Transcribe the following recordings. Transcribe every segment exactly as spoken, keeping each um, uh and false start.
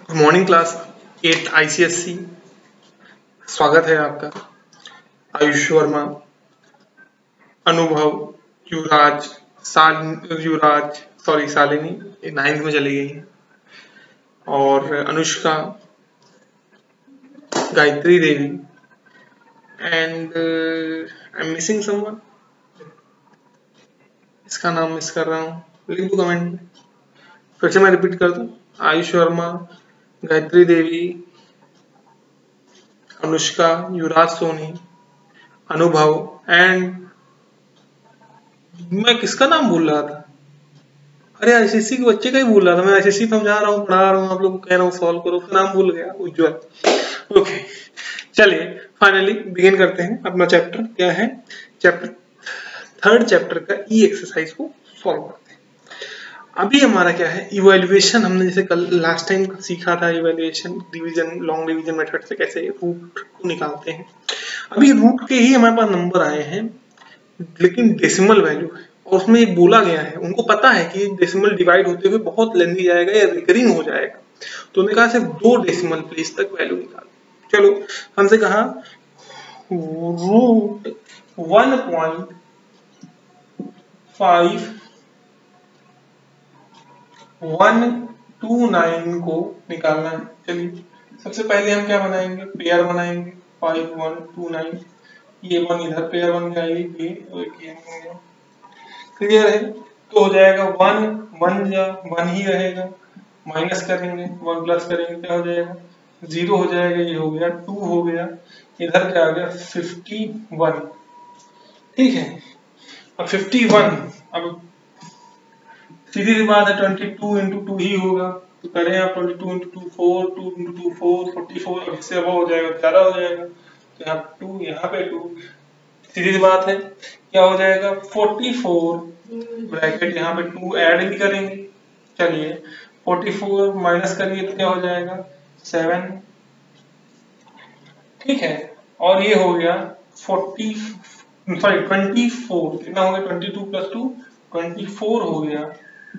Good morning class at ICSC. स्वागत है आपका। आयुष वर्मा, अनुभव, युवराज, साल युवराज सॉरी शालिनी नाइन्थ में चली गई है, और Anushka, Gayatri Devi and I am missing someone. इसका नाम मिस कर रहा हूँ, लिख दो कमेंट में। फिर से मैं रिपीट कर दूं, आयुष वर्मा, गायत्री देवी, अनुष्का, युवराज सोनी, अनुभव एंड मैं किसका नाम भूल रहा था? अरे आईसीएससी के बच्चे का ही भूल रहा था मैं। आईसीएससी समझा रहा हूँ, पढ़ा रहा हूँ, आप लोग को कह रहा हूँ सॉल्व करो, उसका नाम भूल गया, उज्जवल। ओके, चलिए फाइनली बिगिन करते हैं अपना चैप्टर। क्या है? चैप्टर थर्ड चैप्टर का ई एक्सरसाइज को सॉल्व करते हैं। अभी हमारा क्या है, इवैल्यूएशन। हमने जैसे कल लास्ट टाइम सीखा था, evaluation division, long division method से कैसे रूट को निकालते हैं। अभी रूट के ही हमारे पास नंबर आए हैं, लेकिन डेसिमल वैल्यू है, और उसमें एक बोला गया है, उनको पता है कि डेसिमल डिवाइड होते हुए बहुत लेंथी जाएगा या रिकरिंग हो जाएगा, तो उन्होंने कहा सिर्फ दो डेसिमल प्लेस तक वैल्यू निकाल। चलो, हमसे कहा root one point five one two nine को निकालना है। चलिए सबसे पहले हम क्या बनाएंगे, पेयर बनाएंगे। फाइव वन टू नाइन, ये वन इधर पेयर बन गया, ये ये और एक ये बन गया। क्लियर है? तो हो जाएगा वन वन या वन ही रहेगा, माइनस करेंगे, वन प्लस करेंगे, क्या हो जाएगा, जीरो हो जाएगा। ये हो गया, टू हो गया, इधर क्या आ गया, फिफ्टी वन। ठीक है, अब फिफ्टी वन, अब सीधी सी बात है, ट्वेंटी टू इंटू टू ही होगा, तो करें आप twenty two into two four, two into two four, forty four, अब इससे अब हो जाएगा, ज्यादा हो जाएगा, तो यहाँ टू, यहाँ पे टू, सीधी सी बात है, क्या हो जाएगा, फोर्टी फोर ब्रैकेट, यहाँ पे टू ऐड भी करेंगे। चलिए फोर्टी फोर माइनस करिए तो क्या हो जाएगा, सेवन। ठीक है, और ये हो गया फोर्टी सॉरी ट्वेंटी फोर, कितना हो गया, twenty two plus two, twenty four हो गया।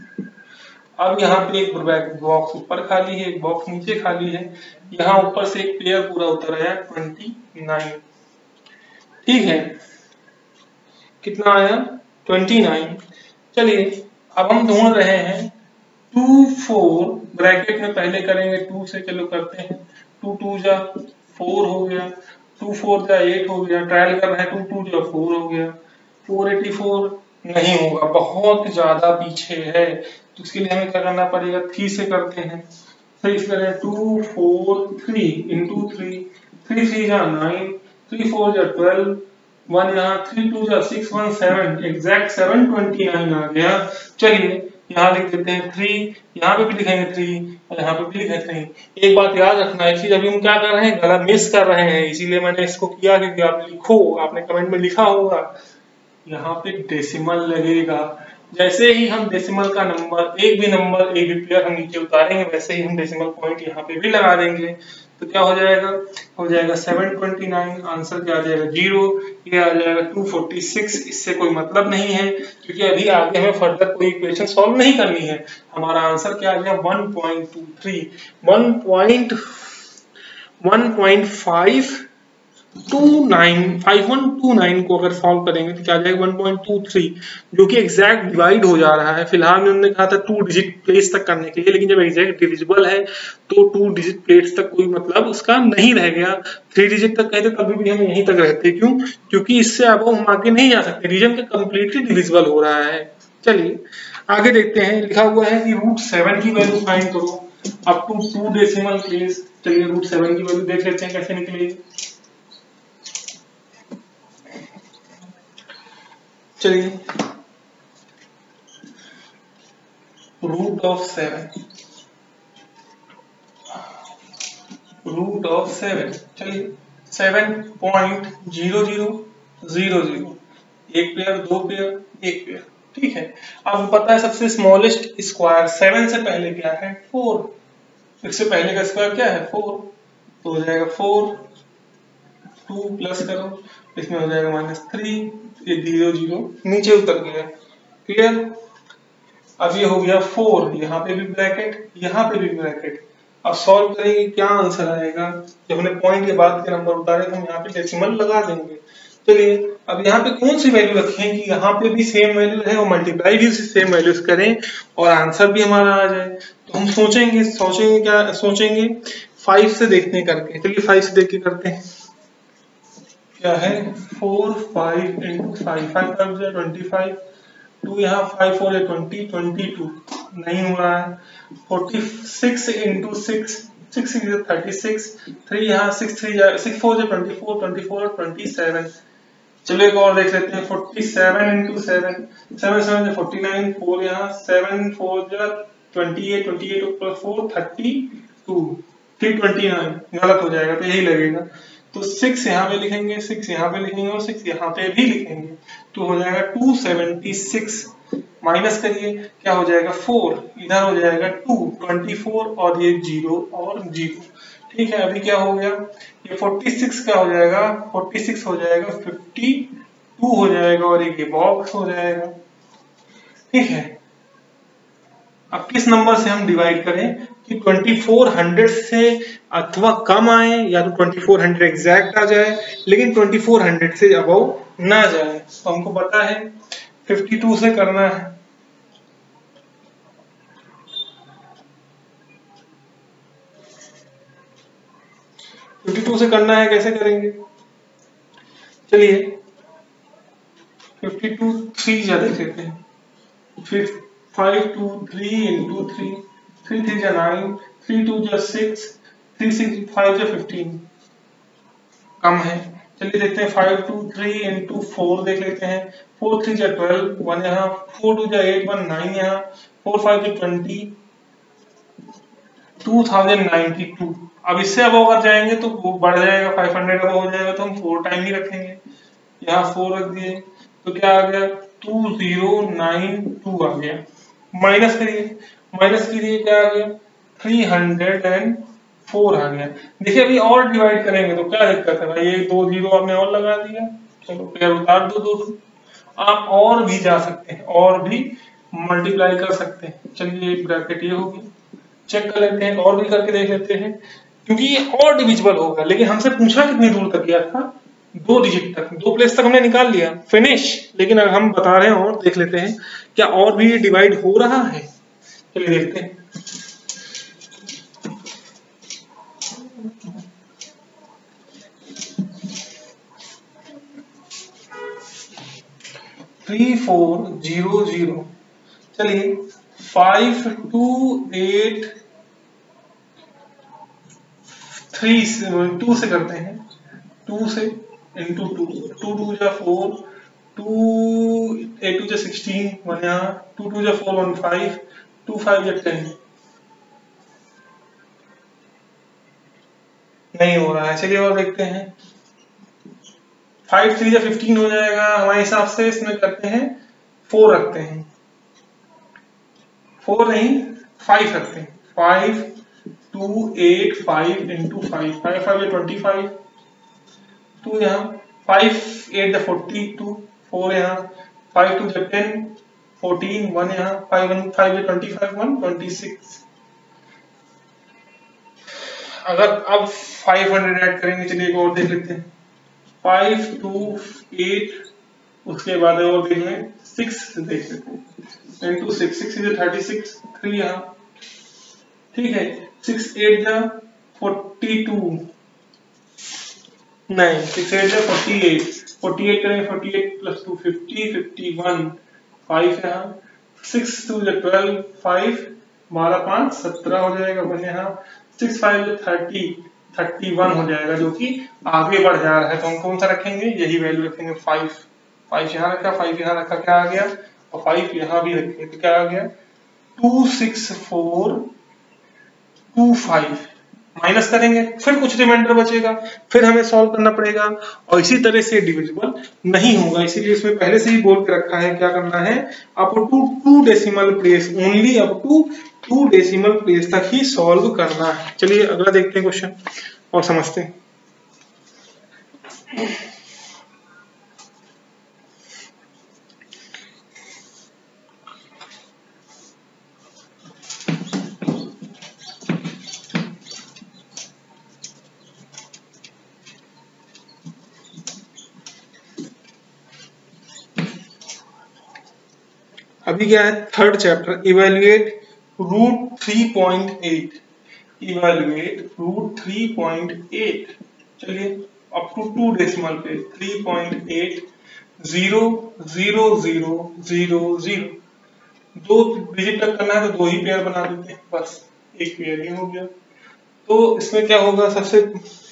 अब यहाँ पे एक बॉक्स ऊपर खाली है, एक बॉक्स नीचे खाली है, यहाँ ऊपर से एक पेयर पूरा उतर आया ट्वेंटी नाइन। ठीक है, कितना आया, ट्वेंटी नाइन। चलिए अब हम ढूंढ रहे हैं टू फोर, ब्रैकेट में पहले करेंगे टू से, चलो करते हैं, टू टू जा फोर हो गया, टू फोर जा एट हो गया, ट्रायल कर रहे हैं, टू टू जा फोर हो गया, फोर एटी फोर नहीं होगा, बहुत ज्यादा पीछे है, तो इसके लिए हमें क्या करना पड़ेगा, थ्री से करते हैं। थ्री से करें, two four three into three, three three जा नाइन, थ्री फोर जा ट्वेल्व, वन यहाँ, थ्री टू जा six, one seven, exact seven twenty nine आ गया। चलिए यहाँ लिख देते हैं थ्री, यहाँ पे भी लिखेंगे थ्री, और यहाँ पे भी लिखेंगे थ्री। एक बात याद रखना है, चीज अभी हम क्या कर रहे हैं, गलत मिस कर रहे हैं, इसीलिए मैंने इसको किया, क्योंकि आप लिखो, आपने कमेंट में लिखा होगा यहाँ पे डेसिमल लगेगा। जैसे ही हम डेसिमल का नंबर, एक भी नंबर, एक भी पेयर हम नीचे उतारेंगे, वैसे ही हम डेसिमल पॉइंट यहाँ पे भी लगा देंगे, तो क्या हो जाएगा, हो जाएगा सेवन ट्वेंटी नाइन। आंसर क्या आ जाएगा, जीरो। ये आ जाएगा टू फोर्टी सिक्स। इससे कोई मतलब नहीं है, क्योंकि अभी आगे हमें फर्दर कोई इक्वेशन सॉल्व नहीं करनी है। हमारा आंसर क्या आ गया, one point two three, one point one point five two nine, five one two nine को अगर सॉल्व करेंगे तो क्या आ जाएगा, वन पॉइंट टू थ्री, जो कि एग्जैक्ट डिवाइड हो जा रहा है। फिलहाल में उन्होंने कहा था टू डिजिट प्लेस तक करने के लिए, लेकिन जब एग्जैक्ट डिविजिबल है तो टू डिजिट प्लेस तक कोई मतलब उसका नहीं रह गया। थ्री डिजिट तक कहते तभी भी हम यहीं तक रहते, क्यों, क्योंकि इससे अब हम आगे नहीं जा सकते, रीजन का कंप्लीटली डिविजिबल हो रहा है। चलिए आगे देखते हैं, लिखा हुआ है कि रूट सेवन की वैल्यू फाइंड करो up to two decimal place. चलिए रूट सेवन की वैल्यू देख लेते हैं कैसे निकलेगी। चलिए root of seven, root of seven, चलिए seven point zero zero zero zero, एक पेयर, दो पेयर, एक पेयर। ठीक है, अब पता है सबसे स्मॉलेस्ट स्क्वायर, सेवन से पहले क्या है, फोर, इससे पहले का स्क्वायर क्या है, फोर, तो हो जाएगा फोर, टू प्लस करो, इसमें हो जाएगा माइनस थ्री, ये जीरो जीरो नीचे उतर गया। क्लियर? अब ये हो गया फोर, यहाँ पे भी ब्रैकेट, यहाँ पे भी ब्रैकेट, अब सॉल्व करेंगे, क्या आंसर आएगा। जब हमने पॉइंट के बाद के नंबर उतारे तो हम यहाँ पे डेसिमल लगा देंगे। चलिए अब यहाँ पे कौन सी वैल्यू रखें कि यहाँ पे भी सेम वैल्यू है और मल्टीप्लाई भी उसी सेम वैल्यूज करें और आंसर भी हमारा आ जाए। तो हम सोचेंगे सोचेंगे क्या सोचेंगे फाइव से देखने करके। चलिए फाइव से देख के करते हैं। क्या है four five into five, five five जो ट्वेंटी फाइव, टू यहाँ फाइव फोर है ट्वेंटी, ट्वेंटी टू नहीं हो रहा है। Forty six into six, six is thirty six, three यहाँ सिक्स थ्री सिक्स फोर जो twenty four, twenty four twenty seven. चलो एक और देख लेते हैं forty seven into seven, seven seven जो फोर्टी नाइन, फोर यहाँ सेवन फोर जो twenty eight, twenty eight plus four thirty two, three twenty nine गलत हो जाएगा तो यही लगेगा। तो सिक्स यहाँ पे लिखेंगे, सिक्स यहाँ पे लिखेंगे और सिक्स यहाँ पे भी लिखेंगे तो हो जाएगा टू सेवेंटी सिक्स। माइनस करिए क्या हो जाएगा फोर, इधर हो जाएगा टू, ट्वेंटी फोर और ये जीरो और जीरो। ठीक है अभी क्या हो गया ये फोर्टी सिक्स का हो जाएगा, फोर्टी सिक्स हो जाएगा फिफ्टी टू हो जाएगा और ये बॉक्स हो जाएगा। ठीक है अब किस नंबर से हम डिवाइड करें कि ट्वेंटी फोर हंड्रेड से अथवा कम आए या तो ट्वेंटी फोर हंड्रेड एग्जैक्ट आ जाए लेकिन ट्वेंटी फोर हंड्रेड से अबव ना जाए। तो हमको पता है फिफ्टी टू से करना है। फिफ्टी टू से करना है, कैसे करेंगे। चलिए फिफ्टी टू थ्री जा देख लेते हैं। फिर five two three into three, three three जा नाइन, थ्री टू जा सिक्स, थ्री सिक्स फाइव जा फिफ्टीन कम है। चलिए देखते हैं five two three into four देख लेते हैं। फोर थ्री जा ट्वेल्व, वन यहाँ, फोर टू जा एट, वन नाइन यहाँ, फोर फाइव जा twenty, two thousand ninety two. अब इससे अब अगर जाएंगे तो वो बढ़ जाएगा, फाइव हंड्रेड अब हो जाएगा तो हम फोर टाइम ही रखेंगे। यहाँ फोर रख दिए तो क्या आ गया टू जीरो नाइन टू आ गया। माइनस करिए, माइनस करिए क्या आ गया थ्री हंड्रेड एंड फोर आ गया। देखिए अभी और डिवाइड करेंगे तो क्या दिक्कत है भाई, ये दो जीरो आपने और लगा दिया। चलो पेयर उतार दो दो, दो आप और भी जा सकते हैं और भी मल्टीप्लाई कर सकते हैं। चलिए ब्रैकेट ये होगी, चेक कर लेते हैं और भी करके देख लेते हैं क्योंकि ये और डिविजिबल होगा। लेकिन हमसे पूछा कितनी दूर तक गया था, दो डिजिट तक, दो प्लेस तक हमने निकाल लिया फिनिश। लेकिन अगर हम बता रहे हैं और देख लेते हैं क्या और भी डिवाइड हो रहा है। चलिए देखते हैं। थ्री फोर जीरो जीरो, चलिए five two eight three two से करते हैं। टू से इंटू टू, टू टू जा फोर, टू एट टू जा सिक्सटीन, वन यहाँ, टू टू जा four, one five, two five जा टेन। नहीं हो रहा है, चलिए और देखते हैं। फाइव थ्री जा फिफ्टीन हो जाएगा हमारे हिसाब से। इसमें करते हैं फोर रखते हैं, फोर नहीं फाइव रखते हैं। Five two eight five into five, five five twenty five, two यहाँ, five eight the forty two, four यहाँ, five two the ten, fourteen, one यहाँ, five one five the twenty five, one twenty six. अगर अब five hundred add करेंगे, चलिए एक और देख लेते हैं। फाइव टू एट, उसके बाद और देख लें सिक्स देख लेते हैं। Into six, six is thirty six, three यहाँ, ठीक है। सिक्स एट जा फोर्टी टू, नहीं सिक्स एट जा फोर्टी एट, फोर्टी एट करेंगे, forty eight plus two fifty, fifty one, five यहाँ, सिक्स टू जा ट्वेल्व, फाइव, बारह पाँच सत्रह हो जाएगा, वन यहाँ, सिक्स फाइव जा थर्टी, थर्टी वन हो जाएगा जो कि आगे बढ़ जा रहा है। तो हम कौन सा रखेंगे, यही वैल्यू रखेंगे फाइव। फाइव यहाँ रखा, फाइव यहाँ रखा, क्या आ गया, और फाइव यहाँ भी रखेंगे तो क्या आ गया two six four two five. Minus करेंगे फिर कुछ रिमाइंडर बचेगा, फिर हमें सॉल्व करना पड़ेगा और इसी तरह से डिविजिबल नहीं होगा। इसीलिए इसमें पहले से ही बोल के रखा है क्या करना है, up to two decimal place only, up to two decimal place तक ही सॉल्व करना है। चलिए अगला देखते हैं क्वेश्चन और समझते हैं। अभी क्या है, third chapter, evaluate root three point eight, evaluate root three point eight. चलिए अप टू टू डेसिमल पे three point eight zero zero zero zero zero, दो डिजिट तक करना है तो दो ही पेयर बना देते हैं, बस एक पेयर ही हो गया। तो इसमें क्या होगा, सबसे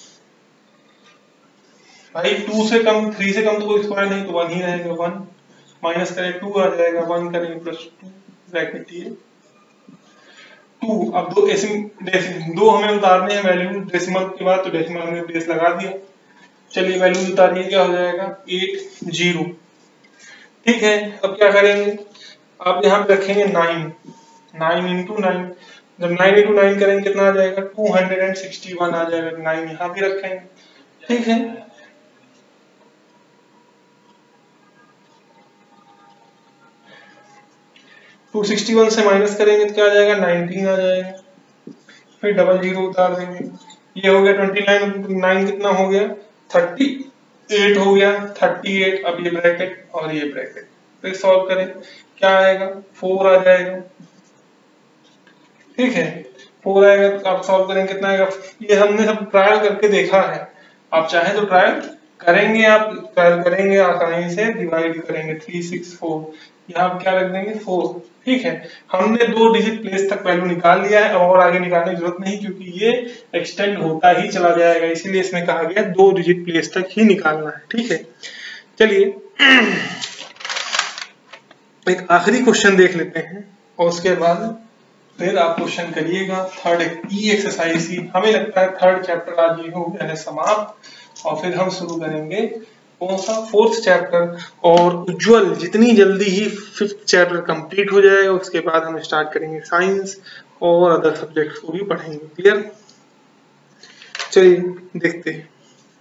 भाई टू से कम, थ्री से कम तो कोई स्क्वायर नहीं, तो वन ही रहेगा, वन माइनस करें टू आ जाएगा, वन करेंगे प्लस टू, ब्रैकेट ये टू। अब दो एसिम दो हमें उतारने हैं वैल्यू डेसिमल के बाद, तो डेसिमल हमने बेस लगा दिया। चलिए वैल्यू उतारिए, क्या हो जाएगा एट जीरो। ठीक है, अब क्या करेंगे, आप यहाँ पे रखेंगे नाइन, नाइन इंटू नाइन, जब नाइन इंटू नाइन करेंगे कितना आ जाएगा, two hundred and sixty one आ जाएगा, नाइन यहाँ भी रखेंगे। ठीक है, टू सिक्सटी वन से माइनस करेंगे तो क्या आ जाएगा, नाइनटीन आ जाएगा, फिर डबल जीरो उतार देंगे, ये हो गया ट्वेंटी नाइन, नाइन कितना हो गया, थर्टी एट हो गया, थर्टी एट। अब ये ब्रैकेट और ये ब्रैकेट, फिर सॉल्व करें, क्या आएगा, फोर आ जाएगा। ठीक है, फोर आएगा तो आप सॉल्व करेंगे कितना आएगा, ये हमने सब ट्रायल करके देखा है, आप चाहे तो ट्रायल करेंगे, आप ट्रायल करेंगे आसानी से, डिवाइड करेंगे थ्री सिक्स फोर, यहाँ क्या रख देंगे फोर। ठीक है, हमने दो डिजिट प्लेस तक वैल्यू निकाल लिया है, और आगे निकालने की जरूरत नहीं, क्योंकि ये एक्सटेंड होता ही चला जाएगा, इसीलिए इसमें कहा गया दो डिजिट प्लेस तक ही निकालना है। ठीक है, चलिए एक आखिरी क्वेश्चन देख लेते हैं, और उसके बाद फिर आप क्वेश्चन करिएगा। थर्ड ई एक्सरसाइज, हमें लगता है थर्ड चैप्टर आज ये हो गया है समाप्त, और फिर हम शुरू करेंगे कौन सा, फोर्थ चैप्टर। और उज्जवल जितनी जल्दी ही फिफ्थ चैप्टर कंप्लीट हो जाएगा, उसके बाद हम स्टार्ट करेंगे साइंस और अदर सब्जेक्ट्स को भी पढ़ेंगे। क्लियर, चलिए देखते हैं।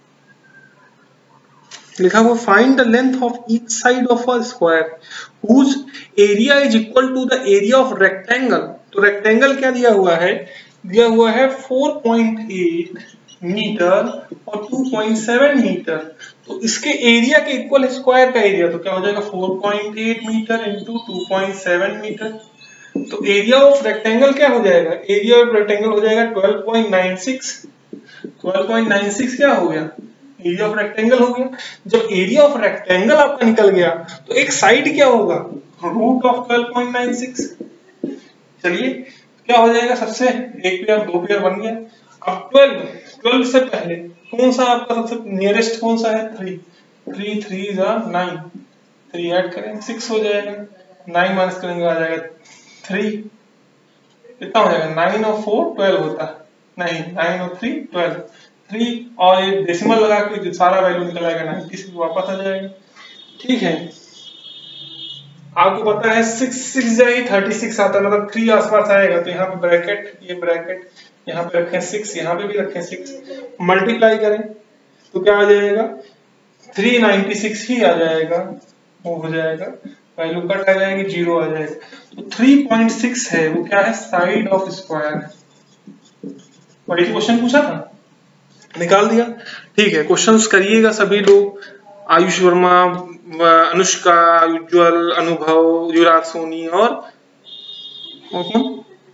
लिखा हुआ find the length of each side of a square whose area is equal to the area of rectangle. तो रेक्टेंगल क्या दिया हुआ है, दिया हुआ है फोर पॉइंट एट मीटर और टू पॉइंट सेवन मीटर, तो इसके एरिया के इक्वल स्क्वायर का एरिया, तो क्या हो जाएगा four point eight metre into two point seven metre. तो एरिया ऑफ रेक्टेंगल क्या हो जाएगा, एरिया ऑफ रेक्टेंगल हो जाएगा twelve point nine six, twelve point nine six क्या हो गया, एरिया ऑफ रेक्टेंगल हो गया। जब एरिया ऑफ रेक्टेंगल आपका निकल गया, तो एक साइड क्या होगा, root of twelve point nine six. चलिए क्या हो जाएगा, सबसे एक पेयर दो पेयर बन गया। अब ट्वेल्व, ट्वेल्व से पहले कौन सा आपका सबसे नियरेस्ट कौन सा है, थ्री, थ्री थ्री जा नाइन, थ्री ऐड करें सिक्स हो जाएगा, नाइन माइनस करेंगे आ जाएगा थ्री, कितना हो जाएगा, नाइन और फोर ट्वेल्व होता है, नहीं नाइन और थ्री ट्वेल्व, थ्री और एक डेसिमल लगा के सारा वैल्यू निकल आएगा नाइनटी सिक्स, वापस आ जाएगा। ठीक है, आपको पता है सिक्स सिक्स जाएगी थर्टी सिक्स आता है, मतलब थ्री आसपास आएगा, तो यहाँ पे ब्रैकेट, ये ब्रैकेट यहाँ पे रखें सिक्स, यहाँ पे भी रखें सिक्स, मल्टीप्लाई करें तो क्या आ जाएगा, थ्री नाइनटी सिक्स ही आ जाएगा, वो हो जाएगा, वैल्यू कट आ जाएगी, जीरो आ जाएगा। तो थ्री पॉइंट सिक्स है, वो क्या है, साइड ऑफ स्क्वायर। वही क्वेश्चन पूछा था, निकाल दिया। ठीक है, क्वेश्चंस करिएगा सभी लोग, आयुष वर्मा, अनुष्का, उज्जवल, अनुभव, युवराज सोनी और कौन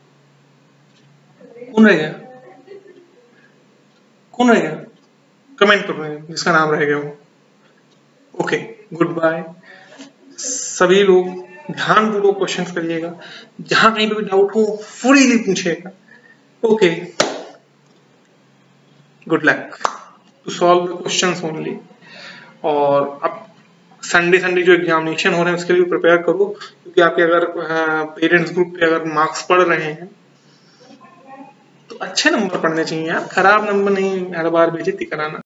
कौन रह गया, कौन रह गया, कमेंट कर रहे हैं जिसका नाम रह गया वो। ओके, गुड बाय सभी लोग, ध्यान पूर्वक क्वेश्चंस करिएगा, जहां कहीं पे भी डाउट हो फ्रीली पूछिएगा। Okay, good luck to solve the questions only. और अब संडे संडे जो एग्जामिनेशन हो रहे हैं उसके लिए प्रिपेयर करो, क्योंकि आपके अगर पेरेंट्स ग्रुप पे अगर मार्क्स पढ़ रहे हैं तो अच्छे नंबर पढ़ने चाहिए यार, खराब नंबर नहीं हर बार बेइज्जती कराना।